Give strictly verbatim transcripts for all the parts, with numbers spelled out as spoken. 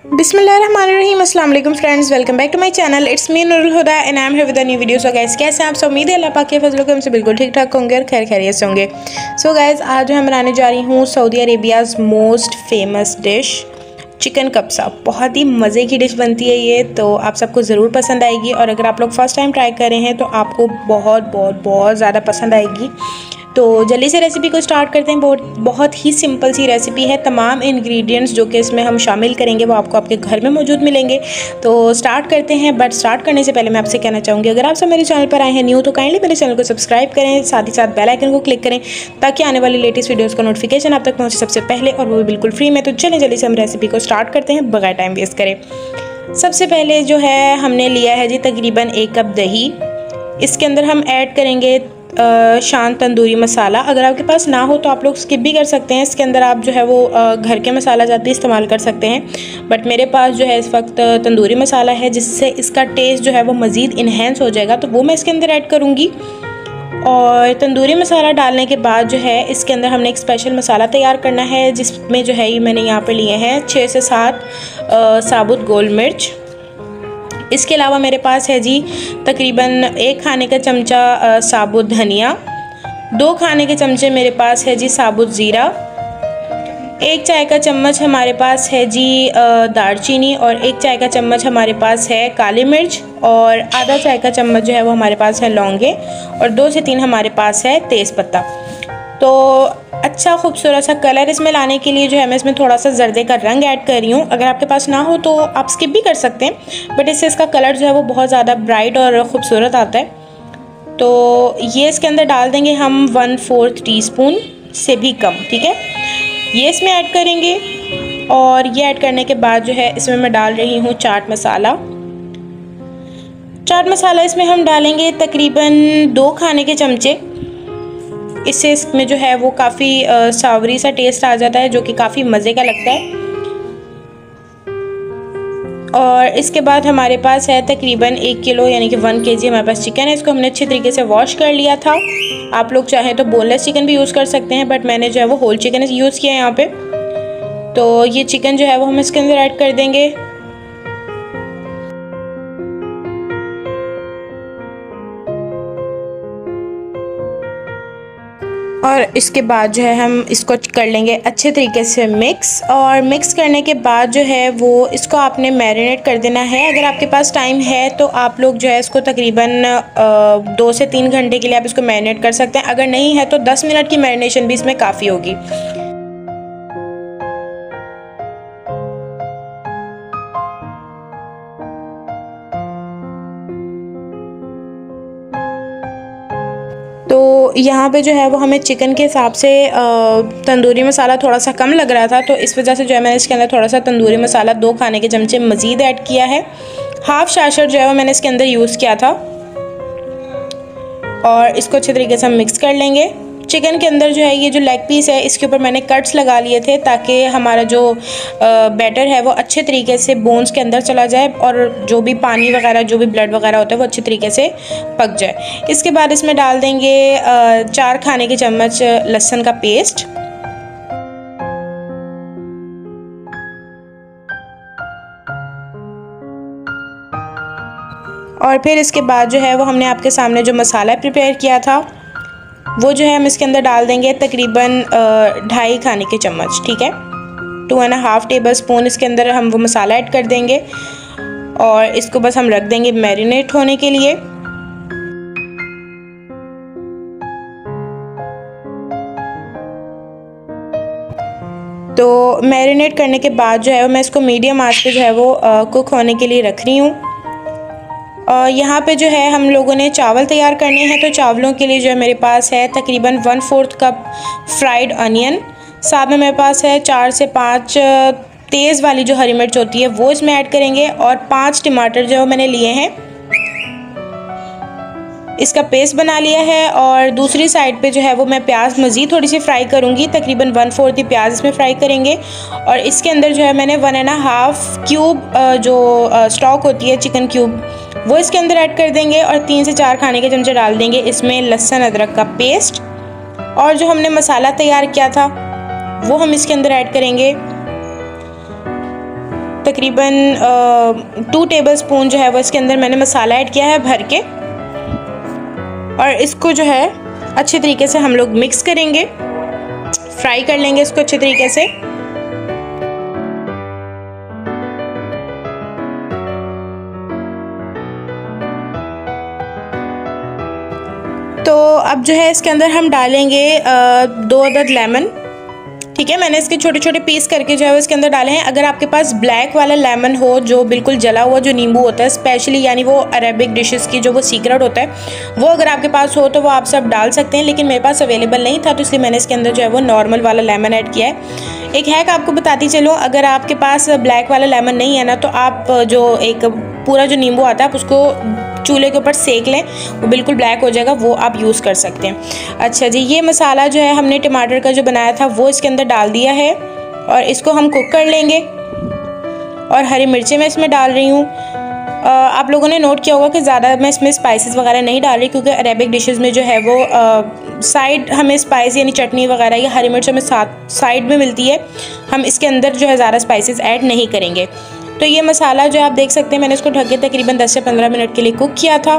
बिस्मिल्लाहिर्रहमानिर्रहीम अस्सलाम वालेकुम friends, welcome back to my channel. It's me Nurul Huda and I am here with a new video. So guys, कैसे हैं आप सब? उम्मीद है अल्लाह पाक के फजल करम से बिल्कुल ठीक ठाक होंगे और खैर खैरियत से होंगे। सो गाइस, आज मैं बनाने जा रही हूँ Saudi Arabia's most famous dish chicken kabsa. बहुत ही मज़े की डिश बनती है ये, तो आप सबको ज़रूर पसंद आएगी। और अगर आप लोग फर्स्ट टाइम ट्राई कर रहे हैं तो आपको बहुत बहुत बहुत ज़्यादा पसंद आएगी। तो जल्दी से रेसिपी को स्टार्ट करते हैं। बहुत बहुत ही सिंपल सी रेसिपी है। तमाम इंग्रेडिएंट्स जो कि इसमें हम शामिल करेंगे वो आपको आपके घर में मौजूद मिलेंगे। तो स्टार्ट करते हैं। बट स्टार्ट करने से पहले मैं आपसे कहना चाहूँगी, अगर आप सब मेरे चैनल पर आए हैं न्यू, तो काइंडली मेरे चैनल को सब्सक्राइब करें, साथ ही साथ बेल आइकन को क्लिक करें ताकि आने वाली लेटेस्ट वीडियोज़ का नोटिफिकेशन आप तक पहुँचे सबसे पहले, और वो भी बिल्कुल फ्री में। तो चलें जल्दी से हम रेसिपी को स्टार्ट करते हैं बगैर टाइम वेस्ट करें। सबसे पहले जो है हमने लिया है जी तकरीबन एक कप दही। इसके अंदर हम ऐड करेंगे शान तंदूरी मसाला। अगर आपके पास ना हो तो आप लोग स्किप भी कर सकते हैं। इसके अंदर आप जो है वो घर के मसाला जाते इस्तेमाल कर सकते हैं। बट मेरे पास जो है इस वक्त तंदूरी मसाला है, जिससे इसका टेस्ट जो है वो मज़ीद इन्हेंस हो जाएगा, तो वो मैं इसके अंदर ऐड करूँगी। और तंदूरी मसाला डालने के बाद जो है इसके अंदर हमने एक स्पेशल मसाला तैयार करना है, जिसमें जो है ये मैंने यहाँ पर लिए हैं छः से सात साबुत गोल मिर्च। इसके अलावा मेरे पास है जी तकरीबन एक खाने का चमचा साबुत धनिया, दो खाने के चमचे मेरे पास है जी साबुत ज़ीरा, एक चाय का चम्मच हमारे पास है जी दालचीनी, और एक चाय का चम्मच हमारे पास है काली मिर्च, और आधा चाय का चम्मच जो है वो हमारे पास है लौंगे, और दो से तीन हमारे पास है तेज़पत्ता। तो अच्छा खूबसूरत सा कलर इसमें लाने के लिए जो है मैं इसमें थोड़ा सा जर्दे का रंग ऐड कर रही हूँ। अगर आपके पास ना हो तो आप स्किप भी कर सकते हैं, बट इससे इसका कलर जो है वो बहुत ज़्यादा ब्राइट और ख़ूबसूरत आता है। तो ये इसके अंदर डाल देंगे हम वन फोर्थ टी स्पून से भी कम, ठीक है, ये इसमें ऐड करेंगे। और ये ऐड करने के बाद जो है इसमें मैं डाल रही हूँ चाट मसाला। चाट मसाला इसमें हम डालेंगे तकरीबन दो खाने के चमचे। इससे इसमें जो है वो काफ़ी सावरी सा टेस्ट आ जाता है, जो कि काफ़ी मज़े का लगता है। और इसके बाद हमारे पास है तकरीबन एक किलो यानी कि वन केजी हमारे पास चिकन है। इसको हमने अच्छे तरीके से वॉश कर लिया था। आप लोग चाहें तो बोनलेस चिकन भी यूज़ कर सकते हैं, बट मैंने जो है वो होल चिकन यूज़ किया है यहाँ पे। तो ये चिकन जो है वो हम इसके अंदर ऐड कर देंगे। और इसके बाद जो है हम इसको कर लेंगे अच्छे तरीके से मिक्स। और मिक्स करने के बाद जो है वो इसको आपने मैरिनेट कर देना है। अगर आपके पास टाइम है तो आप लोग जो है इसको तकरीबन दो से तीन घंटे के लिए आप इसको मैरिनेट कर सकते हैं। अगर नहीं है तो दस मिनट की मैरिनेशन भी इसमें काफ़ी होगी। तो यहाँ पे जो है वो हमें चिकन के हिसाब से तंदूरी मसाला थोड़ा सा कम लग रहा था, तो इस वजह से जो है मैंने इसके अंदर थोड़ा सा तंदूरी मसाला दो खाने के चमचे मज़ीद ऐड किया है। हाफ शाशर जो है वो मैंने इसके अंदर यूज़ किया था। और इसको अच्छे तरीके से हम मिक्स कर लेंगे। चिकन के अंदर जो है ये जो लेग पीस है इसके ऊपर मैंने कट्स लगा लिए थे, ताकि हमारा जो बैटर है वो अच्छे तरीके से बोन्स के अंदर चला जाए और जो भी पानी वगैरह जो भी ब्लड वगैरह होता है वो अच्छे तरीके से पक जाए। इसके बाद इसमें डाल देंगे चार खाने के चम्मच लहसुन का पेस्ट। और फिर इसके बाद जो है वो हमने आपके सामने जो मसाला प्रिपेयर किया था वो जो है हम इसके अंदर डाल देंगे तकरीबन ढाई खाने के चम्मच, ठीक है, two and half tablespoon इसके अंदर हम वो मसाला ऐड कर देंगे। और इसको बस हम रख देंगे मैरिनेट होने के लिए। तो मैरिनेट करने के बाद जो है मैं इसको मीडियम आंच पे जो है वो कुक होने के लिए रख रही हूँ। और यहाँ पे जो है हम लोगों ने चावल तैयार करने हैं, तो चावलों के लिए जो है मेरे पास है तकरीबन one fourth cup fried onion. साथ में मेरे पास है चार से पाँच तेज़ वाली जो हरी मिर्च होती है वो इसमें ऐड करेंगे। और पाँच टमाटर जो मैंने लिए हैं इसका पेस्ट बना लिया है। और दूसरी साइड पे जो है वो मैं प्याज मज़ीद थोड़ी सी फ्राई करूँगी, तकरीबन वन फोर्थ ही प्याज इसमें फ्राई करेंगे। और इसके अंदर जो है मैंने वन एंड हाफ क्यूब जो स्टॉक होती है चिकन क्यूब वो इसके अंदर ऐड कर देंगे। और तीन से चार खाने के चमचे डाल देंगे इसमें लहसुन अदरक का पेस्ट। और जो हमने मसाला तैयार किया था वो हम इसके अंदर ऐड करेंगे। तकरीबन टू टेबलस्पून जो है वो इसके अंदर मैंने मसाला ऐड किया है भर के, और इसको जो है अच्छे तरीके से हम लोग मिक्स करेंगे, फ्राई कर लेंगे इसको अच्छे तरीके से। तो अब जो है इसके अंदर हम डालेंगे दो अदद लेमन, ठीक है। मैंने इसके छोटे छोटे पीस करके जो है इसके अंदर डाले हैं। अगर आपके पास ब्लैक वाला लेमन हो, जो बिल्कुल जला हुआ जो नींबू होता है स्पेशली, यानी वो अरेबिक डिशेस की जो वो सीक्रेट होता है, वो अगर आपके पास हो तो वो आप सब डाल सकते हैं, लेकिन मेरे पास अवेलेबल नहीं था तो इसलिए मैंने इसके अंदर जो है वो नॉर्मल वाला लेमन ऐड किया है। एक हैक आपको बताती चलूँ, अगर आपके पास ब्लैक वाला लेमन नहीं है ना, तो आप जो एक पूरा जो नींबू आता है आप उसको चूल्हे के ऊपर सेक लें, वो बिल्कुल ब्लैक हो जाएगा, वो आप यूज़ कर सकते हैं। अच्छा जी, ये मसाला जो है हमने टमाटर का जो बनाया था वो इसके अंदर डाल दिया है और इसको हम कुक कर लेंगे। और हरी मिर्चें मैं इसमें डाल रही हूँ। आप लोगों ने नोट किया होगा कि ज़्यादा मैं इसमें स्पाइसेस वगैरह नहीं डाल रही, क्योंकि अरेबिक डिशेस में जो है वो आ, साइड हमें स्पाइस यानी चटनी वगैरह या हरी मिर्च हमें साथ साइड में मिलती है, हम इसके अंदर जो है ज़्यादा स्पाइसेस ऐड नहीं करेंगे। तो ये मसाला जो आप देख सकते हैं मैंने इसको ढक के तकरीबन दस से पंद्रह मिनट के लिए कुक किया था।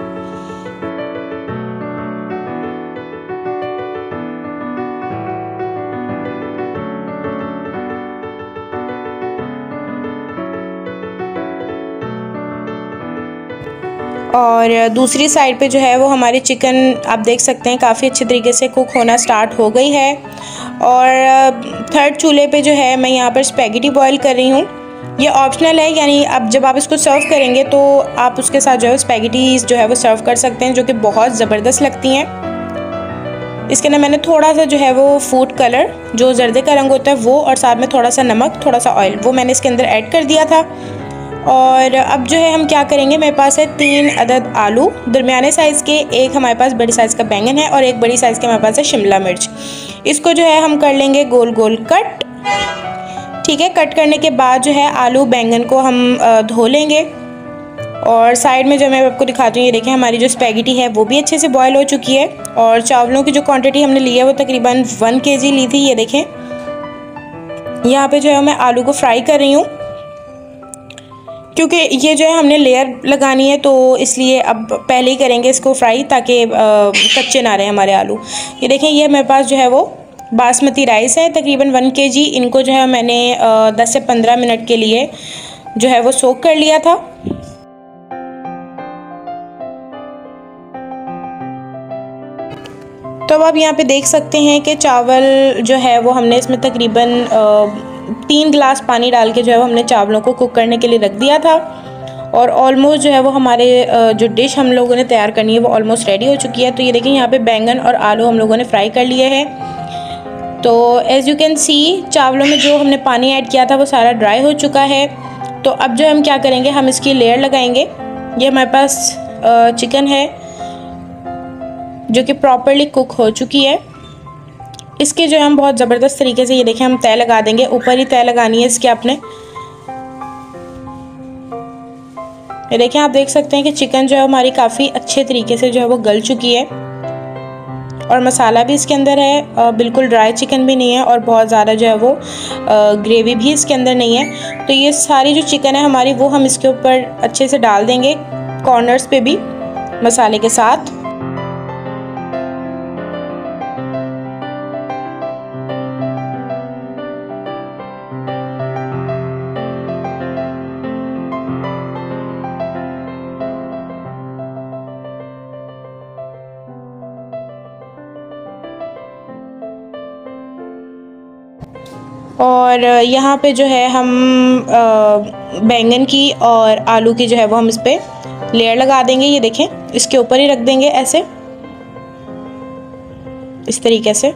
और दूसरी साइड पे जो है वो हमारी चिकन आप देख सकते हैं काफ़ी अच्छे तरीके से कुक होना स्टार्ट हो गई है। और थर्ड चूल्हे पे जो है मैं यहाँ पर स्पैगेटी बॉईल कर रही हूँ। ये ऑप्शनल है, यानी अब जब आप इसको सर्व करेंगे तो आप उसके साथ जो है स्पैगेटीज जो है वो सर्व कर सकते हैं, जो कि बहुत ज़बरदस्त लगती हैं। इसके अंदर मैंने थोड़ा सा जो है वो फूड कलर जो जर्दे का रंग होता है वो, और साथ में थोड़ा सा नमक, थोड़ा सा ऑयल, वो मैंने इसके अंदर ऐड कर दिया था। और अब जो है हम क्या करेंगे, मेरे पास है तीन अदद आलू दरमियाने साइज़ के, एक हमारे पास बड़ी साइज़ का बैंगन है और एक बड़ी साइज़ के हमारे पास है शिमला मिर्च। इसको जो है हम कर लेंगे गोल गोल कट, ठीक है। कट करने के बाद जो है आलू बैंगन को हम धो लेंगे। और साइड में जो मैं आपको दिखाती हूँ, ये देखें हमारी जो स्पैगेटी है वो भी अच्छे से बॉयल हो चुकी है। और चावलों की जो क्वांटिटी हमने ली है वो तकरीबन वन केजी ली थी। ये देखें यहाँ पे जो है मैं आलू को फ्राई कर रही हूँ, क्योंकि ये जो है हमने लेयर लगानी है तो इसलिए अब पहले ही करेंगे इसको फ्राई, ताकि कच्चे ना रहे हमारे आलू। ये देखें ये मेरे पास जो है वो बासमती राइस है तकरीबन वन केजी। इनको जो है मैंने दस से पंद्रह मिनट के लिए जो है वो सोक कर लिया था। तो अब आप यहाँ पे देख सकते हैं कि चावल जो है वो हमने इसमें तकरीबन तीन गिलास पानी डाल के जो है वो हमने चावलों को कुक करने के लिए रख दिया था। और ऑलमोस्ट जो है वो हमारे जो डिश हम लोगों ने तैयार करनी है वो ऑलमोस्ट रेडी हो चुकी है। तो ये देखिए यहाँ पे बैंगन और आलू हम लोगों ने फ्राई कर लिए हैं। तो एज़ यू कैन सी चावलों में जो हमने पानी ऐड किया था वो सारा ड्राई हो चुका है। तो अब जो हम क्या करेंगे, हम इसकी लेयर लगाएंगे। ये हमारे पास चिकन है जो कि प्रॉपरली कुक हो चुकी है। इसके जो है हम बहुत ज़बरदस्त तरीके से, ये देखें हम तय लगा देंगे, ऊपर ही तय लगानी है इसके आपने। ये देखें आप देख सकते हैं कि चिकन जो है हमारी काफ़ी अच्छे तरीके से जो है वो गल चुकी है और मसाला भी इसके अंदर है, बिल्कुल ड्राई चिकन भी नहीं है और बहुत ज़्यादा जो है वो ग्रेवी भी इसके अंदर नहीं है। तो ये सारी जो चिकन है हमारी वो हम इसके ऊपर अच्छे से डाल देंगे, कॉर्नर्स पे भी मसाले के साथ। और यहाँ पे जो है हम बैंगन की और आलू की जो है वो हम इस पर लेयर लगा देंगे। ये देखें इसके ऊपर ही रख देंगे ऐसे, इस तरीके से,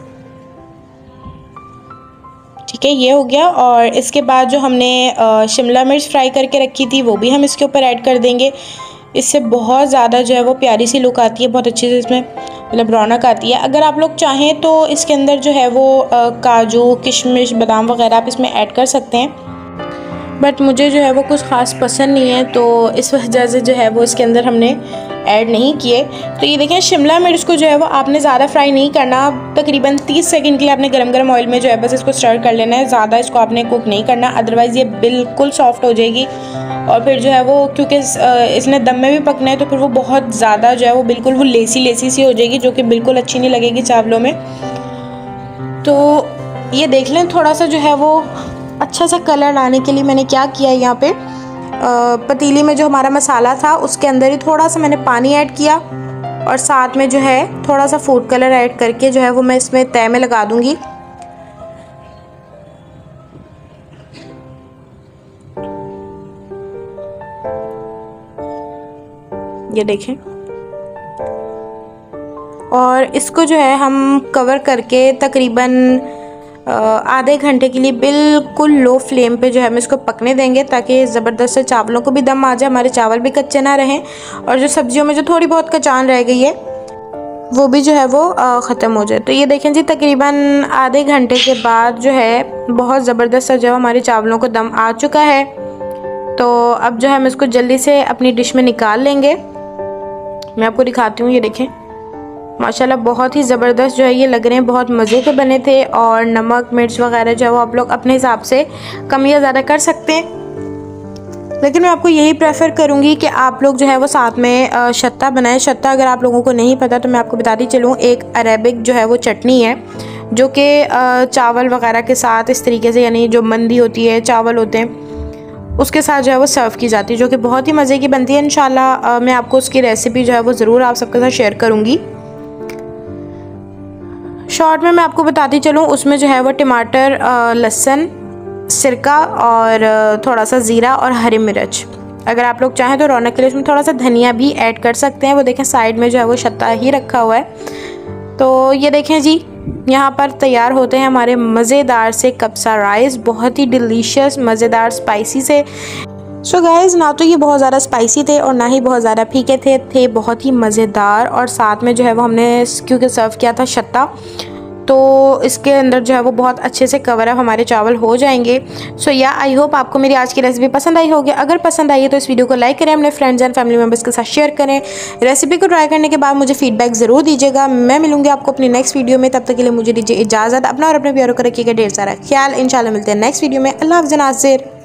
ठीक है। ये हो गया। और इसके बाद जो हमने शिमला मिर्च फ्राई करके रखी थी वो भी हम इसके ऊपर ऐड कर देंगे। इससे बहुत ज़्यादा जो है वो प्यारी सी लुक आती है, बहुत अच्छी से इसमें मतलब रौनक आती है। अगर आप लोग चाहें तो इसके अंदर जो है वो आ, काजू, किशमिश, बादाम वगैरह आप इसमें ऐड कर सकते हैं, बट मुझे जो है वो कुछ ख़ास पसंद नहीं है, तो इस वजह से जो है वो इसके अंदर हमने ऐड नहीं किए। तो ये देखें शिमला मिर्च को जो है वो आपने ज़्यादा फ्राई नहीं करना, तकरीबन तीस सेकंड के लिए आपने गरम गरम ऑयल में जो है बस इसको स्टर कर लेना है, ज़्यादा इसको आपने कुक नहीं करना, अदरवाइज़ ये बिल्कुल सॉफ्ट हो जाएगी और फिर जो है वो क्योंकि इसने दम में भी पकना है तो फिर वो बहुत ज़्यादा जो है वो बिल्कुल वो लेसी लेसी सी हो जाएगी, जो कि बिल्कुल अच्छी नहीं लगेगी चावलों में। तो ये देख लें थोड़ा सा जो है वो अच्छा सा कलर लाने के लिए मैंने क्या किया, यहाँ पे पतीली में जो हमारा मसाला था उसके अंदर ही थोड़ा सा मैंने पानी ऐड किया और साथ में जो है थोड़ा सा फूड कलर ऐड करके जो है वो मैं इसमें तय में लगा दूंगी। ये देखें, और इसको जो है हम कवर करके तकरीबन आधे घंटे के लिए बिल्कुल लो फ्लेम पे जो है हम इसको पकने देंगे, ताकि ज़बरदस्त से चावलों को भी दम आ जाए, हमारे चावल भी कच्चे ना रहें और जो सब्जियों में जो थोड़ी बहुत कचान रह गई है वो भी जो है वो ख़त्म हो जाए। तो ये देखें जी, तकरीबन आधे घंटे के बाद जो है बहुत ज़बरदस्त सा जो है हमारे चावलों को दम आ चुका है। तो अब जो है हम इसको जल्दी से अपनी डिश में निकाल लेंगे। मैं आपको दिखाती हूँ, ये देखें माशाल्लाह बहुत ही ज़बरदस्त जो है ये लग रहे हैं, बहुत मज़े के बने थे। और नमक मिर्च वगैरह जो है वो आप लोग अपने हिसाब से कम या ज़्यादा कर सकते हैं, लेकिन मैं आपको यही प्रेफर करूँगी कि आप लोग जो है वो साथ में शत्ता बनाएं। शत्ता अगर आप लोगों को नहीं पता तो मैं आपको बताती चलूँ, एक अरेबिक जो है वो चटनी है जो कि चावल वगैरह के साथ इस तरीके से, यानी जो मंदी होती है चावल होते हैं उसके साथ जो है वो सर्व की जाती है, जो कि बहुत ही मज़े की बनती है। इंशाल्लाह मैं आपको उसकी रेसिपी जो है वो ज़रूर आप सबके साथ शेयर करूँगी। शॉर्ट में मैं आपको बताती चलूँ, उसमें जो है वो टमाटर, लहसुन, सिरका और थोड़ा सा ज़ीरा और हरी मिर्च, अगर आप लोग चाहें तो रौनक के लिए उसमें थोड़ा सा धनिया भी ऐड कर सकते हैं। वो देखें साइड में जो है वो शत्ता ही रखा हुआ है। तो ये देखें जी, यहाँ पर तैयार होते हैं हमारे मज़ेदार से कब्सा राइस, बहुत ही डिलीशियस मज़ेदार स्पाइसी से। सो so गाइज़, ना तो ये बहुत ज़्यादा स्पाइसी थे और ना ही बहुत ज़्यादा फीके थे थे बहुत ही मज़ेदार। और साथ में जो है वो हमने क्योंकि सर्व किया था शत्ता, तो इसके अंदर जो है वो बहुत अच्छे से कवर अप हमारे चावल हो जाएंगे। सो या आई होप आपको मेरी आज की रेसिपी पसंद आई होगी। अगर पसंद आई है तो इस वीडियो को लाइक करें, अपने फ्रेंड्स एंड फैमिली मेम्बर्स के साथ शेयर करें। रेसिपी को ट्राई करने के बाद मुझे फीडबैक ज़रूर दीजिएगा। मैं मिलूंगी आपको अपनी नेक्स्ट वीडियो में, तब तक के लिए मुझे दीजिए इजाज़त। अपना और अपने प्यारों को रखिएगा ढेर सारा ख्याल। इंशाल्लाह मिलते हैं नेक्स्ट वीडियो में। अल्लाह हाफ़िज़ नाज़िर।